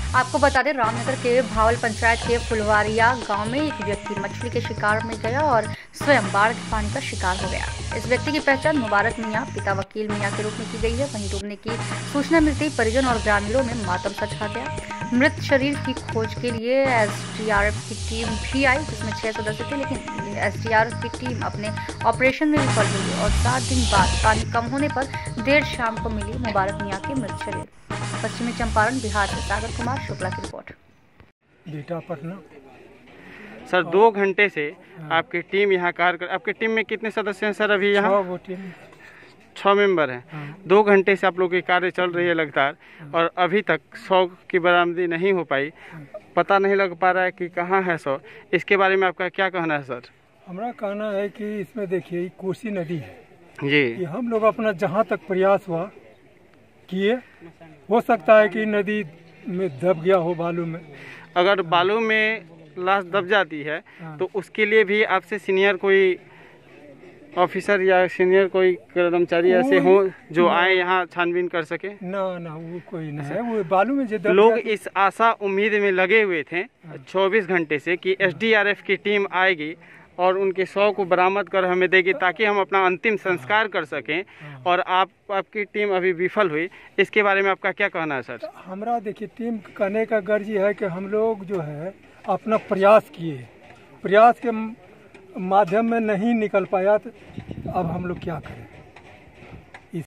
आपको बता दें, रामनगर के भावल पंचायत के फुलवारिया गांव में एक व्यक्ति मछली के शिकार में गया और स्वयं बाढ़ के पानी का शिकार हो गया। इस व्यक्ति की पहचान मुबारक मियां पिता वकील मियां के रूप में की गई है। वहीं डूबने की सूचना मिलते ही परिजन और ग्रामीणों में मातम सा छा गया। मृत शरीर की खोज के लिए एसडीआरएफ की टीम भी आई, जिसमें 6 सदस्य थे, लेकिन एसडीआरएफ की टीम अपने ऑपरेशन में विफल हुई और 7 दिन बाद पानी कम होने पर देर शाम को मिली मुबारक मियां की मृत शरीर। पश्चिमी चंपारण, बिहार से सागर कुमार शुक्ला की रिपोर्ट। बेटा पटना। सर 2 घंटे से आपकी टीम यहाँ कार्य कर, आपकी टीम में कितने सदस्य हैं सर अभी यहाँ? 6 मेंबर हैं। 2 घंटे से आप लोग की कार्य चल रही है लगातार और अभी तक 100 की बरामदी नहीं हो पाई। पता नहीं लग पा रहा है कि कहाँ है 100। इसके बारे में आपका क्या कहना है सर? हमारा कहना है कि इसमें देखिए कोसी नदी है जी, कि हम लोग अपना जहाँ तक प्रयास हुआ किए, हो सकता है कि नदी में दब गया हो बालू में। अगर बालू में लाश दब जाती है तो उसके लिए भी आपसे सीनियर कोई ऑफिसर या सीनियर कोई कर्मचारी ऐसे हो जो आए यहाँ छानबीन कर सके? ना वो कोई नहीं है। वो बालू में जो लोग इस आशा उम्मीद में लगे हुए थे 24 घंटे से कि एसडीआरएफ की टीम आएगी और उनके 100 को बरामद कर हमें देगी ताकि हम अपना अंतिम संस्कार कर सकें, और आपकी टीम अभी विफल हुई। इसके बारे में आपका क्या कहना है सर? हमारा देखिए टीम कहने का गर्ज है कि हम लोग जो है अपना प्रयास किए, प्रयास के माध्यम में नहीं निकल पाया, तो अब हम लोग क्या करें।